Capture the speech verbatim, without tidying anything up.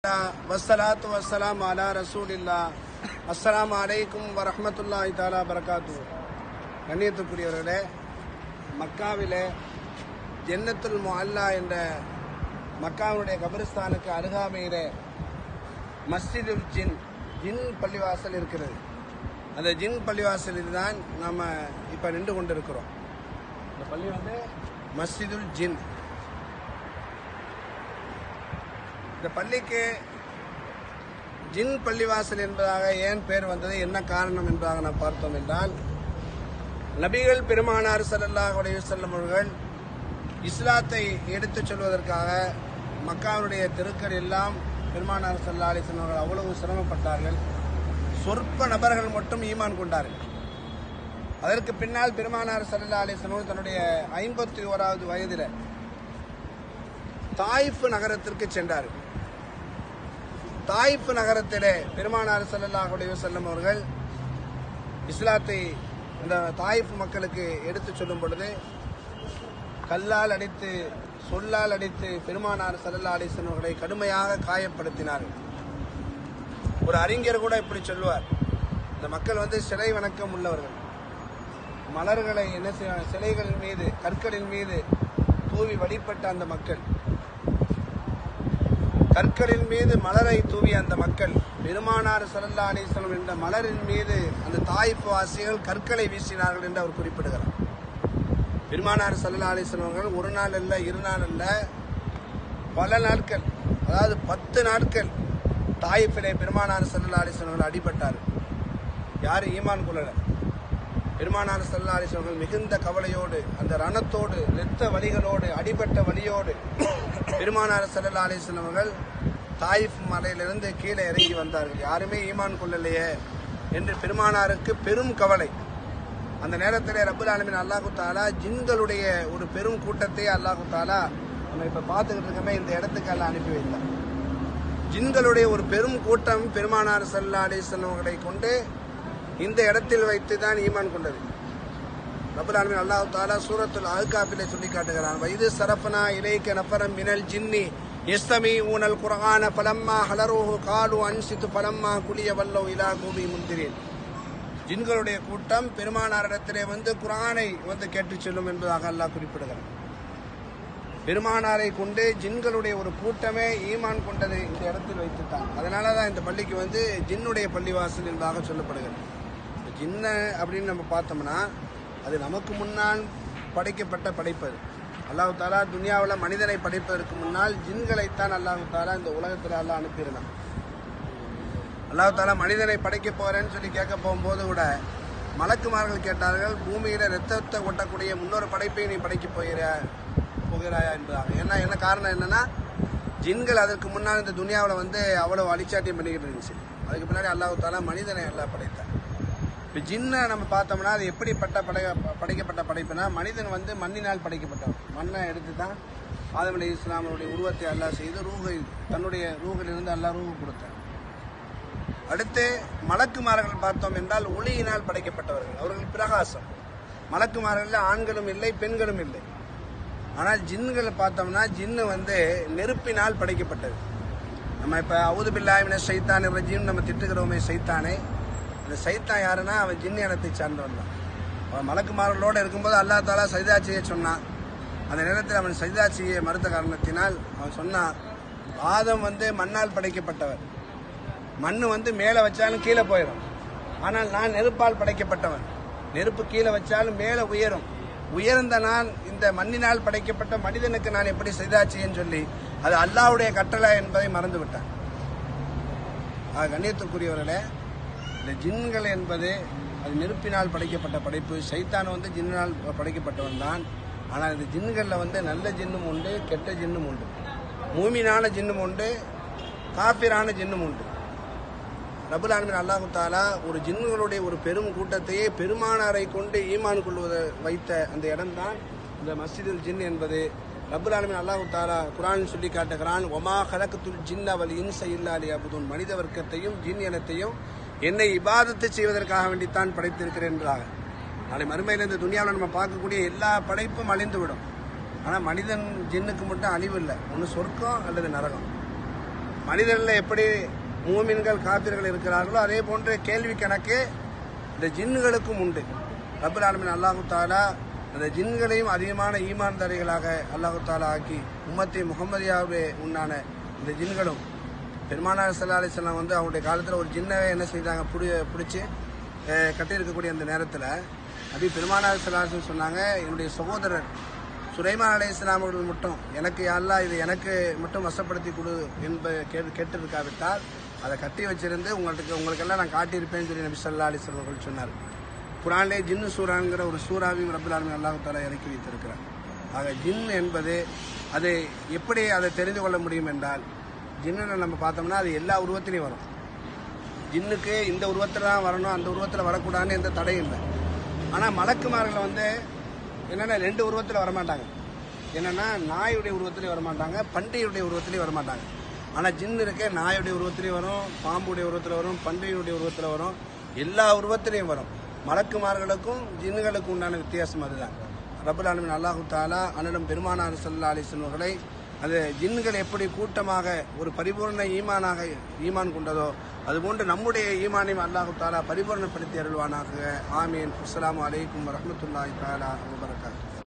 வஸ்ஸலாத்து வஸ்ஸலாமு அலா ரசூலில்லாஹ். அஸ்ஸலாமு அலைக்கும் வரஹ்மத்துல்லாஹி தஆலா பரகாத்துஹு. கண்ணியத்துக்குரியவர்களே, மக்காவிலே ஜன்னத்துல் முஅல்லா என்ற மக்காவுடைய கபிரிஸ்தானுக்கு அருகாமையிலே மஸ்ஜிதுல் ஜின் ஜின் பள்ளிவாசல் இருக்கிறது. அந்த ஜின் பள்ளிவாசலில் தான் நாம் இப்போ நின்று கொண்டிருக்கிறோம். இந்த பள்ளி வந்து மஸ்ஜிதுல் ஜின். இந்த பள்ளிக்கு ஜின் பள்ளிவாசல் என்பதாக ஏன் பேர் வந்தது, என்ன காரணம் என்பதாக நாம் பார்த்தோம் என்றால், நபிகள் பெருமானார் ஸல்லல்லாஹு அலைஹி வஸல்லம் அவர்கள் இஸ்லாத்தை எடுத்துச் சொல்வதற்காக மக்காவுடைய தெருக்கள் எல்லாம் பெருமானார் ஸல்லல்லாஹு அலைஹி வஸல்லம் அவர்கள் அவ்வளவு சிரமப்பட்டார்கள். சொற்ப நபர்கள் மட்டும் ஈமான் கொண்டார்கள். அதற்கு பின்னால் பெருமானார் ஸல்லல்லாஹு அலைஹி வஸல்லம் தன்னுடைய ஐம்பத்தி ஓராவது வயதில் தாயிஃப் நகரத்திற்கு சென்றார்கள். தாயிஃப் நகரத்திலே பெருமானார் ஸல்லல்லாஹு அலைஹி வஸல்லம் அவர்கள் இஸ்லாத்தை இந்த தாயிஃப் மக்களுக்கு எடுத்துச் சொல்லும் பொழுது கல்லால் அடித்து சொல்லால் அடித்து பெருமானார் ஸல்லல்லாஹு அலைஹி வஸல்லம் அவர்களை கடுமையாக காயப்படுத்தினார்கள். ஒரு அறிஞர் கூட இப்படி சொல்லுவார், இந்த மக்கள் வந்து சிலை வணக்கம் உள்ளவர்கள். மலர்களை என்ன செய்ய சிலைகளின் மீது கற்களின் மீது தூவி வழிபட்ட அந்த மக்கள், கற்களின் மீது மலரை தூவிய அந்த மக்கள், பெருமானார் ஸல்லல்லாஹு அலைஹி வஸல்லம் என்ற மலரின் மீது அந்த தாயிஃப் வாசிகள் கற்களை வீசினார்கள் என்று அவர் குறிப்பிடுகிறார். பெருமானார் ஸல்லல்லாஹு அலைஹி வஸல்லம் அவர்கள் ஒரு நாள் அல்ல, இரு நாள் அல்ல, பல நாட்கள், அதாவது பத்து நாட்கள் தாயிஃபிலே பெருமானார் ஸல்லல்லாஹு அலைஹி வஸல்லம் அடிபட்டார். யாரும் ஈமான் கொள்ளல. பெருமானார் ஸல்லல்லாஹு அலைஹி வஸல்லம் மிகுந்த கவலையோடு, அந்த ரணத்தோடு, இரத்த வலிகளோடு, அடிபட்ட வலியோடு பெருமானார் ஸல்லல்லாஹு அலைஹி வஸல்லம் அவர்கள் தாயிஃப் மலையிலிருந்து கீழே இறங்கி வந்தார்கள். யாருமே ஈமான் கொள்ளலையே என்று பெருமானாருக்கு பெரும் கவலை. அந்த நேரத்திலே ரப்புல் ஆலமீன் அல்லாஹு தஆலா ஜின்களுடைய ஒரு பெரும் கூட்டத்தை அல்லாஹு தஆலா நம்ம இப்ப பார்த்துக்கிட்டு இருக்கமே இந்த இடத்துக்கு எல்லாம் அனுப்பி வைத்தார். ஜின்களுடைய ஒரு பெரும் கூட்டம் பெருமானார் ஸல்லல்லாஹு அலைஹி வஸல்லம் அவர்களை கொண்டு இந்த இடத்தில் வைத்து தான் ஈமான் கொண்டது. ரப்புல் ஆலமீன் அல்லாஹ் தஆலா சூரத்துல் அஹ்காஃபிலே சொல்லி காட்டுகிறான், வைது சரஃபனா இலைக்க நஃபரம் மினல் ஜின்னி யஸ்தமீஊனல் குர்ஆன ஃபலம்மா ஹலரூஹு காலு அன்சிது ஃபலம்மா குலிய வல்லௌ இலா கூபி முன்திரின். ஜின்களுடைய கூட்டம் பெருமானாரிடத்திலே வந்து குர்ஆனை வந்து கேட்டுச் செல்லும் என்பதாக அல்லாஹ் குறிப்பிடுகிறான். பெருமானாரை கொண்டு ஜின்களுடைய ஒரு கூட்டமே ஈமான் கொண்டதை இந்த இடத்தில் வைத்துத்தான். அதனால தான் இந்த பள்ளிக்கு வந்து ஜின்னுடைய பள்ளிவாசல் என்பதாக சொல்லப்படுகிறது. ஜின்ன அப்படின்னு நம்ம பார்த்தோம்னா அது நமக்கு முன்னால் படைக்கப்பட்ட படைப்பு. அல்லாஹ் தஆலா துனியாவில் மனிதனை படைப்பதற்கு முன்னால் ஜின்களைத்தான் அல்லாஹ் தஆலா இந்த உலகத்தில் அல்லாஹ் அனுப்பியிருந்தான். அல்லாஹ் தஆலா மனிதனை படைக்க போறேன்னு சொல்லி கேட்க போகும்போது கூட மலக்குமார்கள் கேட்டார்கள், பூமியில ரத்தத்தை ஒட்டக்கூடிய முன்னொரு படைப்பை நீ படைக்க போகிற போகிறாயா என்பதாக. ஏன்னா என்ன காரணம் என்னன்னா, ஜின்கள் அதற்கு முன்னால் இந்த துனியாவில் வந்து அவ்வளவு அழிச்சாட்டியம் பண்ணிக்கிட்டு இருந்துச்சு. அதுக்கு பின்னாடி அல்லாஹ் தஆலா மனிதனை எல்லாம் படைத்தார். இப்போ ஜின்னை நம்ம பார்த்தோம்னா அது எப்படிப்பட்ட படை படைக்கப்பட்ட படைப்புனா, மனிதன் வந்து மண்ணினால் படைக்கப்பட்டவன். மண்ணை எடுத்து தான் ஆதம் அலைஹிஸ்ஸலாமுடைய உருவத்தை அல்லாஹ் செய்து ரூஹை தன்னுடைய ரூஹிலிருந்து அல்லாஹ் ரூஹு கொடுத்தார். அடுத்து மலக்குமார்கள் பார்த்தோம் என்றால் ஒளியினால் படைக்கப்பட்டவர்கள். அவர்கள் பிரகாசம். மலக்குமார்கள் ஆண்களும் இல்லை, பெண்களும் இல்லை. ஆனால் ஜின்களை பார்த்தோம்னா ஜின்னு வந்து நெருப்பினால் படைக்கப்பட்டது. நம்ம இப்போ அவுது பில்லாஹி மினஷ் ஷைத்தானிர் ரஜீம் நம்ம திட்டுகிறோமே சைத்தானே, இந்த சைத்தான் யாருன்னா அவன் ஜின் இனத்தை சார்ந்தவன் தான். அவன் மலக்குமார்களோடு இருக்கும்போது அல்லாஹ் தஆலா சஜ்தா செய்ய சொன்னான். அந்த நேரத்தில் அவன் சஜ்தா செய்ய மறுத்த காரணத்தினால் அவன் சொன்னான், ஆதம் வந்து மண்ணால் படைக்கப்பட்டவர், மண்ணு வந்து மேலே வச்சாலும் கீழே போயிடும். ஆனால் நான் நெருப்பால் படைக்கப்பட்டவன், நெருப்பு கீழே வச்சாலும் மேலே உயரும். உயர்ந்த நான் இந்த மண்ணினால் படைக்கப்பட்ட மனிதனுக்கு நான் எப்படி சஜ்தா செய்யன்னு சொல்லி அது அல்லாஹ்வுடைய கட்டளை என்பதை மறந்து விட்டான். கண்ணியத்துக்குரியவர்களே, இந்த ஜின்கள் என்பது அது நெருப்பினால் படைக்கப்பட்ட படைப்பு. சைத்தான் வந்து ஜின்னால் படைக்கப்பட்டவன் தான். ஆனால் இந்த ஜின்களில் வந்து நல்ல ஜின்னும் உண்டு, கெட்ட ஜின்னும் உண்டு. மூமினான ஜின்னும் உண்டு, காஃபிரான ஜின்னும் உண்டு. ரப்புல் ஆலமீன் அல்லாஹ் தஆலா ஒரு ஜின்களுடைய ஒரு பெரும் கூட்டத்தையே பெருமானாரை கொண்டு ஈமான் கொள்வதை வைத்த அந்த இடம்தான் இந்த மஸ்ஜிதுல் ஜின் என்பது. ரப்புல் ஆலமீன் அல்லாஹ் தஆலா குர்ஆனில் சொல்லி காட்டுகிறான், வமா ஹலக்துல் ஜின்ன வல் இன்ஸ இல்லா லியஅபுதுன். மனித வர்க்கத்தையும் ஜின் இனத்தையும் என்னை இபாதத்து செய்வதற்காக வேண்டித்தான் படைத்திருக்கிறேன் என்றாக. நாளை மறுமையில் இந்த துனியாவில் நம்ம பார்க்கக்கூடிய எல்லா படைப்பும் அழிந்துவிடும். ஆனால் மனிதன் ஜின்னுக்கு மட்டும் அழிவு இல்லை. ஒன்று சொர்க்கம் அல்லது நரகம். மனிதர்கள் எப்படி மூமின்கள் காபிர்கள் இருக்கிறார்களோ அதே போன்ற கேள்வி கணக்கு இந்த ஜின்னுகளுக்கும் உண்டு. ரப்பல் ஆலமீன் அல்லாஹு தஆலா அந்த ஜின்களையும் அதிகமான ஈமான்தாரிகளாக அல்லாஹு தஆலா ஆக்கி உம்மத்தி முஹம்மதியாவே உண்டான இந்த ஜின்களும் பெருமானார் ஸல்லல்லாஹு அலைஹி வஸல்லம் வந்து அவருடைய காலத்தில் ஒரு ஜின்னை என்ன செய்தாங்க புடி பிடிச்சி கட்டியிருக்கக்கூடிய அந்த நேரத்தில் அப்படி பெருமானார் ஸல்லல்லாஹு அலைஹி வஸல்லம் சொன்னாங்க, என்னுடைய சகோதரர் சுலைமான் அலைஹிஸ்ஸலாம் அவர்கள் மட்டும் எனக்கு அல்லாஹ் இது எனக்கு மட்டும் வசப்படுத்தி கொடு என்ப கேட்டிருக்காவிட்டால் அதை கட்டி வச்சிருந்து உங்களுக்கு உங்களுக்கெல்லாம் நான் காட்டியிருப்பேன்னு சொல்லி நபி ஸல்லல்லாஹு அலைஹி வஸல்லம் அவர்கள் சொன்னார். குர்ஆனிலே ஜின்னு சூராங்கிற ஒரு சூறாவையும் ரப்பல் ஆலமீன் அல்லாஹ் தஆலா இறக்கி வைத்திருக்கிறார். ஆக ஜின் என்பது அதை எப்படி அதை தெரிந்து கொள்ள முடியும் என்றால், ஜின்னு நம்ம பார்த்தோம்னா அது எல்லா உருவத்திலையும் வரும். ஜின்னுக்கு இந்த உருவத்தில் தான் வரணும், அந்த உருவத்தில் வரக்கூடாதுன்னு எந்த தடையும் இல்லை. ஆனால் மலக்குமார்கள் வந்து என்னென்னா ரெண்டு உருவத்தில் வரமாட்டாங்க. என்னென்னா நாயுடைய உருவத்திலையும் வரமாட்டாங்க, பன்றியுடைய உருவத்திலையும் வரமாட்டாங்க. ஆனால் ஜின்னு இருக்க நாயுடைய உருவத்திலையும் வரும், பாம்புடைய உருவத்தில் வரும், பன்றியுடைய உருவத்தில் வரும், எல்லா உருவத்திலையும் வரும். மலக்குமார்களுக்கும் ஜின்னுகளுக்கும் உண்டான வித்தியாசம் அதுதான். ரப்பல் ஆலமீன் அல்லாஹு தஆலா அன்னிடம் பெருமானார் ஸல்லல்லாஹு அலைஹி வஸல்லம் அவர்களை அது ஜின்கள் எப்படி கூட்டமாக ஒரு பரிபூர்ண ஈமானாக ஈமான் கொண்டதோ அதுபோன்று நம்முடைய ஈமானையும் அல்லாஹு தஆலா பரிபூர்ணப்படுத்தி அருள்வானாக. ஆமீன். அஸ்ஸலாமு அலைக்கும் வரஹ்மத்துல்லாஹி தஆலா வபரகாத்துஹு.